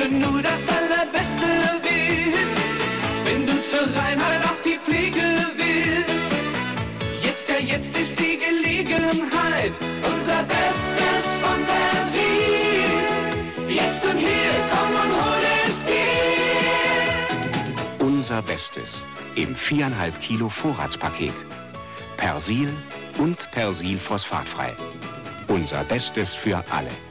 du nur das Allerbeste willst, wenn du zur Reinheit auch die Pflege willst. Jetzt ist die Gelegenheit, unser Bestes von Persil. Jetzt und hier, komm und hol es dir. Unser Bestes im 4,5 Kilo Vorratspaket. Persil und Persil phosphatfrei. Unser Bestes für alle.